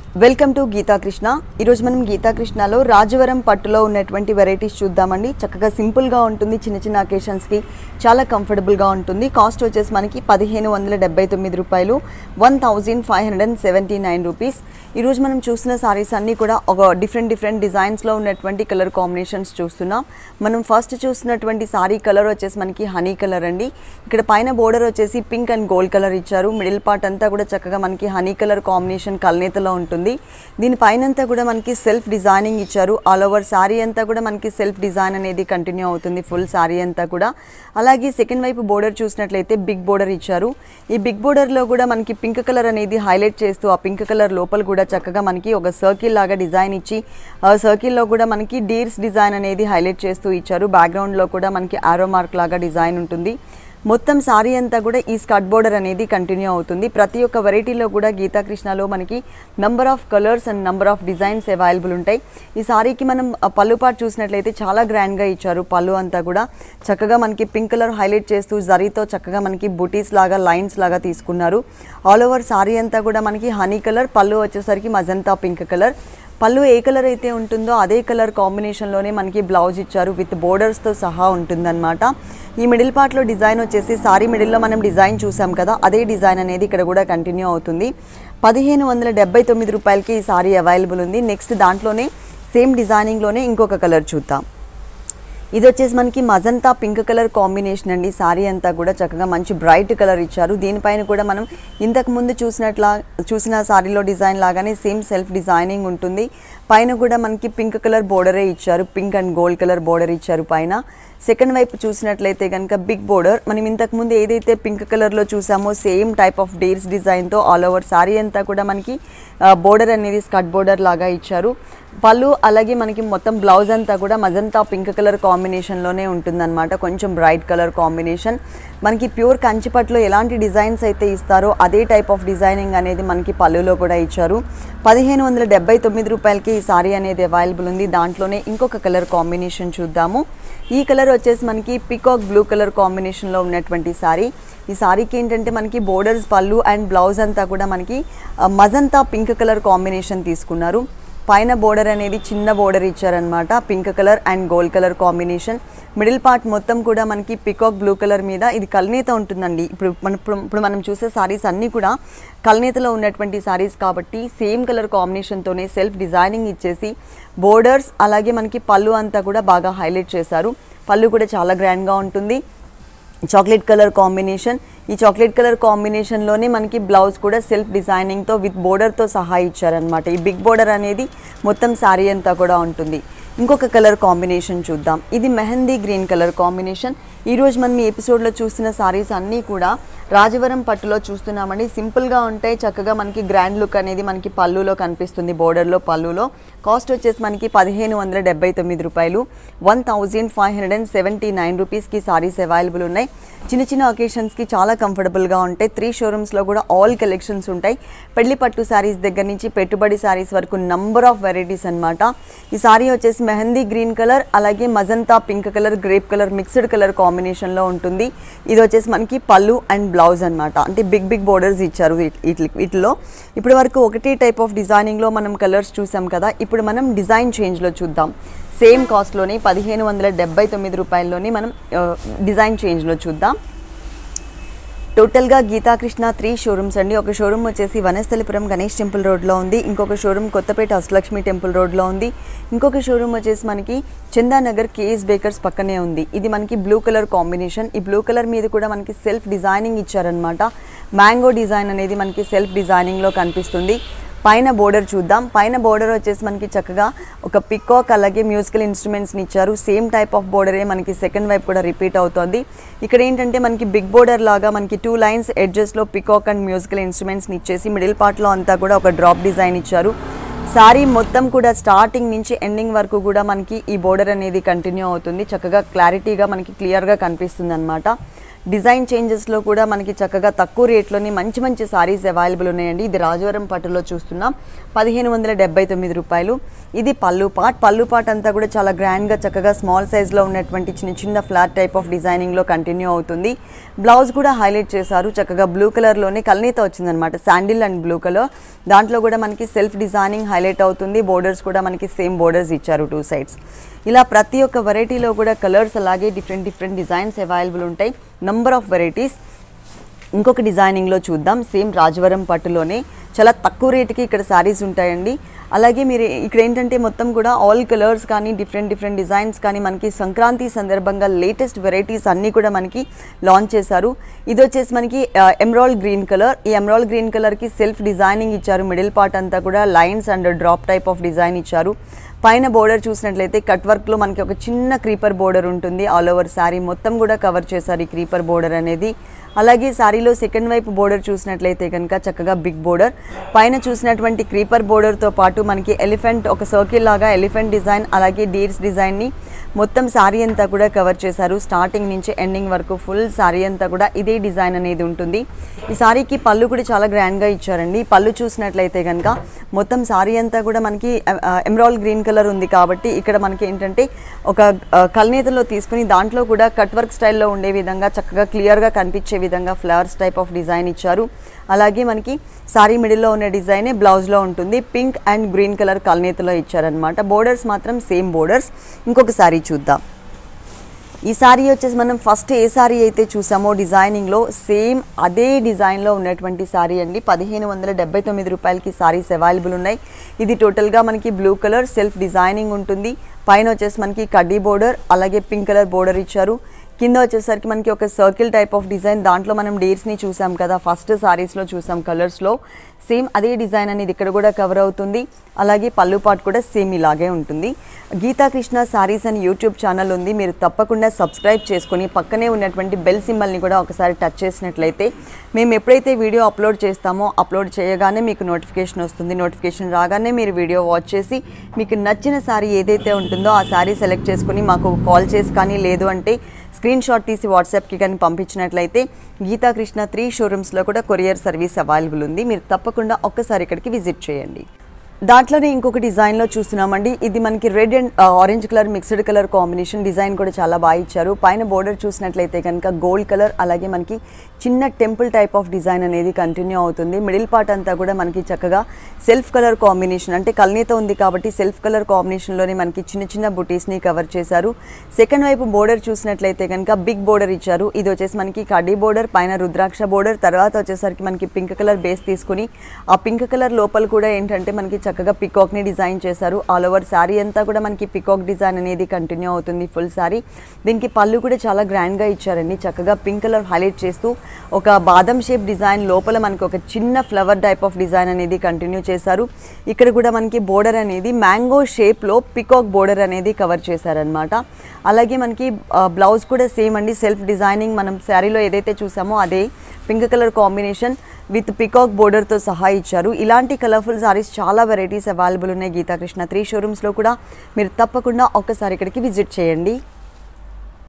Welcome to Gita Krishna. ఈరోజు మనం గీతా కృష్ణలో రాజవరం పట్టులో ఉన్నటువంటి వెరైటీస్ చూద్దామండి. చక్కగా సింపుల్గా ఉంటుంది, చిన్న చిన్న అకేషన్స్కి చాలా కంఫర్టబుల్గా ఉంటుంది. కాస్ట్ వచ్చేసి మనకి 1579 రూపాయలు, 1579 రూపీస్. ఈరోజు మనం చూసిన సారీస్ అన్నీ కూడా ఒక డిఫరెంట్ డిజైన్స్లో ఉన్నటువంటి కలర్ కాంబినేషన్స్ చూస్తున్నాం. మనం ఫస్ట్ చూస్తున్నటువంటి సారీ కలర్ వచ్చేసి మనకి హనీ కలర్ అండి. ఇక్కడ పైన బోర్డర్ వచ్చేసి పింక్ అండ్ గోల్డ్ కలర్ ఇచ్చారు. మిడిల్ పార్ట్ అంతా కూడా చక్కగా మనకి హనీ కలర్ కాంబినేషన్ కల్నేతలో ఉంటుంది. దీని పైనంతా కూడా మనకి సెల్ఫ్ డిజైనింగ్ ఇచ్చారు. ఆల్ ఓవర్ సారీ అంతా కూడా మనకి సెల్ఫ్ డిజైన్ అనేది కంటిన్యూ అవుతుంది ఫుల్ సారీ అంతా కూడా. అలాగే సెకండ్ వైపు బోర్డర్ చూసినట్లయితే బిగ్ బోర్డర్ ఇచ్చారు. ఈ బిగ్ బోర్డర్లో కూడా మనకి పింక్ కలర్ అనేది హైలైట్ చేస్తూ ఆ పింక్ కలర్ లోపల కూడా చక్కగా మనకి ఒక సర్కిల్ లాగా డిజైన్ ఇచ్చి ఆ సర్కిల్లో కూడా మనకి డీర్స్ డిజైన్ అనేది హైలైట్ చేస్తూ ఇచ్చారు. బ్యాక్గ్రౌండ్లో కూడా మనకి ఆరో మార్క్ లాగా డిజైన్ ఉంటుంది. మొత్తం సారీ అంతా కూడా ఈ స్కర్ట్ బోర్డర్ అనేది కంటిన్యూ అవుతుంది. ప్రతి ఒక్క వెరైటీలో కూడా గీతా కృష్ణలో మనకి number of colours and number of designs available ఉంటాయి. ఈ సారీకి మనం పళ్ళు పార్ట్ చూసినట్లయితే చాలా గ్రాండ్గా ఇచ్చారు. పళ్ళు అంతా కూడా చక్కగా మనకి పింక్ కలర్ హైలైట్ చేస్తూ జరీతో చక్కగా మనకి బుటీస్ లాగా లైన్స్ లాగా తీసుకున్నారు. ఆల్ ఓవర్ సారీ అంతా కూడా మనకి హనీ కలర్, పళ్ళు వచ్చేసరికి మజంతా పింక్ కలర్. పళ్ళు ఏ కలర్ అయితే ఉంటుందో అదే కలర్ కాంబినేషన్లోనే మనకి బ్లౌజ్ ఇచ్చారు, విత్ బోర్డర్స్తో సహా ఉంటుందన్నమాట. ఈ మిడిల్ పార్ట్లో డిజైన్ వచ్చేసి సారీ మిడిల్లో మనం డిజైన్ చూసాం కదా, అదే డిజైన్ అనేది ఇక్కడ కూడా కంటిన్యూ అవుతుంది. 1579 రూపాయలకి ఈ సారీ అవైలబుల్ ఉంది. నెక్స్ట్ దాంట్లోనే సేమ్ డిజైనింగ్లోనే ఇంకొక కలర్ చూద్దాం. ఇది వచ్చేసి మనకి మజంతా పింక్ కలర్ కాంబినేషన్ అండి. సారీ అంతా కూడా చక్కగా మంచి బ్రైట్ కలర్ ఇచ్చారు. దీనిపైన కూడా మనం ఇంతకు ముందు చూసిన సారీలో డిజైన్ లాగానే సేమ్ సెల్ఫ్ డిజైనింగ్ ఉంటుంది. పైన కూడా మనకి పింక్ కలర్ బోర్డరే ఇచ్చారు, pink and gold colour border ఇచ్చారు పైన. సెకండ్ వైపు చూసినట్లయితే కనుక బిగ్ బోర్డర్, మనం ఇంతకుముందు ఏదైతే పింక్ కలర్లో చూసామో సేమ్ టైప్ ఆఫ్ డీర్స్ డిజైన్తో ఆల్ ఓవర్ సారీ అంతా కూడా మనకి బోర్డర్ అనేది స్కర్ట్ బోర్డర్ లాగా ఇచ్చారు. పళ్ళు అలాగే మనకి మొత్తం బ్లౌజ్ అంతా కూడా మజంతా పింక్ కలర్ కాంబినేషన్లోనే ఉంటుందన్నమాట. కొంచెం బ్రైట్ కలర్ కాంబినేషన్. మనకి ప్యూర్ కంచిపట్లో ఎలాంటి డిజైన్స్ అయితే ఇస్తారో అదే టైప్ ఆఫ్ డిజైనింగ్ అనేది మనకి పళ్ళులో కూడా ఇచ్చారు. 1579 రూపాయలకి ఈ సారీ అనేది అవైలబుల్ ఉంది. దాంట్లోనే ఇంకొక కలర్ కాంబినేషన్ చూద్దాము. ఈ కలర్ వచ్చేసి మనకి పికాక్ బ్లూ కలర్ కాంబినేషన్లో ఉన్నటువంటి సారీ. ఈ సారీకి ఏంటంటే మనకి బోర్డర్స్, పళ్ళు అండ్ బ్లౌజ్ అంతా కూడా మనకి మజంతా పింక్ కలర్ కాంబినేషన్ తీసుకున్నారు. పైన బోర్డర్ అనేది చిన్న బోర్డర్ ఇచ్చారనమాట, pink colour and gold colour combination. Middle part మొత్తం కూడా మనకి పికాక్ బ్లూ కలర్ మీద ఇది కల్నేత ఉంటుందండి. ఇప్పుడు మనం చూసే సారీస్ అన్నీ కూడా కల్నేతలో ఉన్నటువంటి సారీస్ కాబట్టి సేమ్ కలర్ కాంబినేషన్తోనే సెల్ఫ్ డిజైనింగ్ ఇచ్చేసి బోర్డర్స్ అలాగే మనకి పళ్ళు అంతా కూడా బాగా హైలైట్ చేశారు. పళ్ళు కూడా చాలా గ్రాండ్గా ఉంటుంది. Chocolate colour combination. ఈ చాక్లెట్ కలర్ కాంబినేషన్లోనే మనకి బ్లౌజ్ కూడా సెల్ఫ్ డిజైనింగ్తో విత్ బోర్డర్తో సహా ఇచ్చారనమాట. ఈ బిగ్ బోర్డర్ అనేది మొత్తం శారీ అంతా కూడా ఉంటుంది. ఇంకొక కలర్ కాంబినేషన్ చూద్దాం. ఇది మెహందీ గ్రీన్ కలర్ కాంబినేషన్. ఈరోజు మనం ఈ ఎపిసోడ్లో చూస్తున్న సారీస్ అన్నీ కూడా రాజవరం పట్టులో చూస్తున్నామండి. సింపుల్గా ఉంటాయి, చక్కగా మనకి గ్రాండ్ లుక్ అనేది మనకి పళ్ళులో కనిపిస్తుంది, బోర్డర్లో పళ్ళులో. కాస్ట్ వచ్చేసి మనకి 1579 రూపాయలు, 1579 రూపీస్కి సారీస్ అవైలబుల్ ఉన్నాయి. చిన్న చిన్న ఒకేషన్స్కి చాలా కంఫర్టబుల్గా ఉంటాయి. 3 షోరూమ్స్లో కూడా ఆల్ కలెక్షన్స్ ఉంటాయి. పెళ్లి పట్టు శారీస్ దగ్గర నుంచి పెట్టుబడి శారీస్ వరకు నంబర్ ఆఫ్ వెరైటీస్ అనమాట. ఈ సారీ వచ్చేసి మెహందీ గ్రీన్ కలర్ అలాగే magenta pink colour, grape colour mixed colour కాంబినేషన్లో ఉంటుంది. ఇది వచ్చేసి మనకి పళ్ళు అండ్ బ్లౌజ్ అనమాట. అంటే బిగ్ బోర్డర్స్ ఇచ్చారు వీటిలో. ఇప్పటి వరకు ఒకటే టైప్ ఆఫ్ డిజైనింగ్లో మనం కలర్స్ చూసాం కదా, ఇప్పుడు మనం డిజైన్ చేంజ్లో చూద్దాం. సేమ్ కాస్ట్లోనే 1579 రూపాయల్లోనే మనం డిజైన్ చేంజ్లో చూద్దాం. టోటల్గా గీతా కృష్ణ 3 షోరూమ్స్ అండి. ఒక షోరూమ్ వచ్చేసి వనస్థలిపురం గణేష్ టెంపుల్ రోడ్లో ఉంది. ఇంకొక షోరూమ్ కొత్తపేట అష్టలక్ష్మి టెంపుల్ రోడ్లో ఉంది. ఇంకొక షోరూమ్ వచ్చేసి మనకి చందా నగర్ కేఎస్ బేకర్స్ పక్కనే ఉంది. ఇది మనకి బ్లూ కలర్ కాంబినేషన్. ఈ బ్లూ కలర్ మీద కూడా మనకి సెల్ఫ్ డిజైనింగ్ ఇచ్చారనమాట. మ్యాంగో డిజైన్ అనేది మనకి సెల్ఫ్ డిజైనింగ్లో కనిపిస్తుంది. పైన బోర్డర్ చూద్దాం. పైన బోర్డర్ వచ్చేసి మనకి చక్కగా ఒక పికాక్ అలాగే మ్యూజికల్ ఇన్స్ట్రుమెంట్స్ని ఇచ్చారు. సేమ్ టైప్ ఆఫ్ బోర్డరే మనకి సెకండ్ వైపు కూడా రిపీట్ అవుతుంది. ఇక్కడ ఏంటంటే మనకి బిగ్ బోర్డర్ లాగా మనకి 2 లైన్స్ ఎడ్జెస్లో పికాక్ అండ్ మ్యూజికల్ ఇన్స్ట్రుమెంట్స్ని ఇచ్చేసి మిడిల్ పార్ట్లో అంతా కూడా ఒక డ్రాప్ డిజైన్ ఇచ్చారు. సారీ మొత్తం కూడా స్టార్టింగ్ నుంచి ఎండింగ్ వరకు కూడా మనకి ఈ బోర్డర్ అనేది కంటిన్యూ అవుతుంది. చక్కగా క్లారిటీగా మనకి క్లియర్గా కనిపిస్తుంది అనమాట. డిజైన్ చేంజెస్లో కూడా మనకి చక్కగా తక్కువ రేట్లోని మంచి మంచి సారీస్ అవైలబుల్ ఉన్నాయండి. ఇది రాజవరం పట్టులో చూస్తున్నాం 1579 రూపాయలు. ఇది పళ్ళు పార్ట్ అంతా కూడా చాలా గ్రాండ్గా చక్కగా స్మాల్ సైజ్లో ఉన్నటువంటి చిన్న చిన్న ఫ్లాట్ టైప్ ఆఫ్ డిజైనింగ్లో కంటిన్యూ అవుతుంది. బ్లౌజ్ కూడా హైలైట్ చేశారు చక్కగా బ్లూ కలర్లోనే కల్నీత వచ్చిందనమాట, శాండిల్ అండ్ బ్లూ కలర్. దాంట్లో కూడా మనకి సెల్ఫ్ డిజైనింగ్ హైలైట్ అవుతుంది. బోర్డర్స్ కూడా మనకి సేమ్ బోర్డర్స్ ఇచ్చారు 2 sides. ఇలా ప్రతి ఒక్క వెరైటీలో కూడా కలర్స్ అలాగే డిఫరెంట్ డిజైన్స్ అవైలబుల్ ఉంటాయి, నంబర్ ఆఫ్ వెరైటీస్. ఇంకొక డిజైనింగ్లో చూద్దాం. సేమ్ రాజవరం పట్టులోనే చాలా తక్కువ రేటుకి ఇక్కడ శారీస్ ఉంటాయండి. అలాగే మీరు ఇక్కడ ఏంటంటే మొత్తం కూడా ఆల్ కలర్స్ కానీ డిఫరెంట్ డిజైన్స్ కానీ మనకి సంక్రాంతి సందర్భంగా లేటెస్ట్ వెరైటీస్ అన్నీ కూడా మనకి లాంచ్ చేశారు. ఇది వచ్చేసి మనకి ఎమరాల్డ్ గ్రీన్ కలర్. ఈ ఎమరాల్డ్ గ్రీన్ కలర్కి సెల్ఫ్ డిజైనింగ్ ఇచ్చారు. మిడిల్ పార్ట్ అంతా కూడా lines and drop type of design ఇచ్చారు. పైన బోర్డర్ చూసినట్లయితే కట్ వర్క్లో మనకి ఒక చిన్న క్రీపర్ బోర్డర్ ఉంటుంది. ఆల్ ఓవర్ శారీ మొత్తం కూడా కవర్ చేశారు ఈ క్రీపర్ బోర్డర్ అనేది. అలాగే శారీలో సెకండ్ వైపు బోర్డర్ చూసినట్లయితే కనుక చక్కగా బిగ్ బోర్డర్, పైన చూసినటువంటి క్రీపర్ బోర్డర్తో పాటు మనకి ఎలిఫెంట్ ఒక సర్కిల్ లాగా ఎలిఫెంట్ డిజైన్ అలాగే డీర్స్ డిజైన్ని మొత్తం శారీ అంతా కూడా కవర్ చేశారు. స్టార్టింగ్ నుంచి ఎండింగ్ వరకు ఫుల్ శారీ అంతా కూడా ఇదే డిజైన్ అనేది ఉంటుంది. ఈ శారీకి పళ్ళు కూడా చాలా గ్రాండ్గా ఇచ్చారండి. పళ్ళు చూసినట్లయితే కనుక మొత్తం శారీ అంతా కూడా మనకి ఎమరాల్డ్ గ్రీన్ కలర్ ఉంది కాబట్టి ఇక్కడ మనకి ఏంటంటే ఒక కల్నేతలో తీసుకుని దాంట్లో కూడా కట్ వర్క్ స్టైల్లో ఉండే విధంగా చక్కగా క్లియర్గా కనిపించే విధంగా ఫ్లవర్స్ టైప్ ఆఫ్ డిజైన్ ఇచ్చారు. అలాగే మనకి సారీ మిడిల్లో ఉన్న డిజైనే బ్లౌజ్లో ఉంటుంది. పింక్ అండ్ గ్రీన్ కలర్ కల్నేతలో ఇచ్చారనమాట. బోర్డర్స్ మాత్రం సేమ్ బోర్డర్స్. ఇంకొక సారీ చూద్దాం. ఈ సారీ వచ్చేసి మనం ఫస్ట్ ఏ సారీ అయితే చూసామో డిజైనింగ్లో సేమ్ అదే డిజైన్లో ఉన్నటువంటి సారీ అండి. 1579 రూపాయలకి సారీస్ అవైలబుల్ ఉన్నాయి. ఇది టోటల్గా మనకి బ్లూ కలర్ సెల్ఫ్ డిజైనింగ్ ఉంటుంది. పైన వచ్చేసి మనకి కడ్డీ బోర్డర్ అలాగే పింక్ కలర్ బోర్డర్ ఇచ్చారు. కింద వచ్చేసరికి మనకి ఒక సర్కిల్ టైప్ ఆఫ్ డిజైన్, దాంట్లో మనం డీర్స్ని చూసాం కదా ఫస్ట్ సారీస్లో చూసాం కలర్స్లో, సేమ్ అదే డిజైన్ అనేది ఇక్కడ కూడా కవర్ అవుతుంది. అలాగే పళ్ళు పార్ట్ కూడా సేమ్ ఇలాగే ఉంటుంది. గీతా కృష్ణ సారీస్ అని యూట్యూబ్ ఛానల్ ఉంది, మీరు తప్పకుండా సబ్స్క్రైబ్ చేసుకొని పక్కనే ఉన్నటువంటి బెల్ సింబల్ని కూడా ఒకసారి టచ్ చేసినట్లయితే మేము ఎప్పుడైతే వీడియో అప్లోడ్ చేస్తామో అప్లోడ్ చేయగానే మీకు నోటిఫికేషన్ వస్తుంది. నోటిఫికేషన్ రాగానే మీరు వీడియో వాచ్ చేసి మీకు నచ్చిన సారీ ఏదైతే ఉంటుందో ఆ సారీ సెలెక్ట్ చేసుకుని మాకు కాల్ చేసి కానీ లేదు అంటే స్క్రీన్ షాట్ తీసి వాట్సాప్కి కానీ పంపించినట్లయితే గీతా కృష్ణ 3 షోరూమ్స్లో కూడా కొరియర్ సర్వీస్ అవైలబుల్ ఉంది. మీరు తప్పకుండా ఒక్కసారి ఇక్కడికి విజిట్ చేయండి. దాంట్లోనే ఇంకొక డిజైన్లో చూస్తున్నామండి. ఇది మనకి red and orange colour mixed colour combination. Design కూడా చాలా బాగా ఇచ్చారు. పైన బోర్డర్ చూసినట్లయితే కనుక గోల్డ్ కలర్ అలాగే మనకి చిన్న టెంపుల్ టైప్ ఆఫ్ డిజైన్ అనేది కంటిన్యూ అవుతుంది. మిడిల్ పార్ట్ అంతా కూడా మనకి చక్కగా సెల్ఫ్ కలర్ కాంబినేషన్, అంటే కల్నేత ఉంది కాబట్టి సెల్ఫ్ కలర్ కాంబినేషన్లోనే మనకి చిన్న చిన్న బుటీస్ని కవర్ చేశారు. సెకండ్ వైపు బోర్డర్ చూసినట్లయితే కనుక బిగ్ బోర్డర్ ఇచ్చారు. ఇది వచ్చేసి మనకి కడ్డీ బోర్డర్, పైన రుద్రాక్ష బోర్డర్, తర్వాత వచ్చేసరికి మనకి పింక్ కలర్ బేస్ తీసుకుని ఆ పింక్ కలర్ లోపల కూడా ఏంటంటే మనకి చక్కగా పికాక్ని డిజైన్ చేశారు. ఆల్ ఓవర్ శారీ అంతా కూడా మనకి పికాక్ డిజైన్ అనేది కంటిన్యూ అవుతుంది ఫుల్ శారీ. దీనికి పళ్ళు కూడా చాలా గ్రాండ్గా ఇచ్చారండి. చక్కగా పింక్ కలర్ హైలైట్ చేస్తూ ఒక బాదం షేప్ డిజైన్ లోపల మనకి ఒక చిన్న ఫ్లవర్ టైప్ ఆఫ్ డిజైన్ అనేది కంటిన్యూ చేశారు. ఇక్కడ కూడా మనకి బోర్డర్ అనేది మ్యాంగో షేప్లో పికాక్ బోర్డర్ అనేది కవర్ చేశారనమాట. అలాగే మనకి బ్లౌజ్ కూడా సేమ్ అండి, సెల్ఫ్ డిజైనింగ్ మనం శారీలో ఏదైతే చూసామో అదే pink colour combination with peacock బోర్డర్తో సహా ఇచ్చారు. ఇలాంటి కలర్ఫుల్ సారీస్ చాలా వెరైటీస్ అవైలబుల్ ఉన్నాయి గీతా కృష్ణ 3 షోరూమ్స్లో కూడా. మీరు తప్పకుండా ఒక్కసారి ఇక్కడికి విజిట్ చేయండి.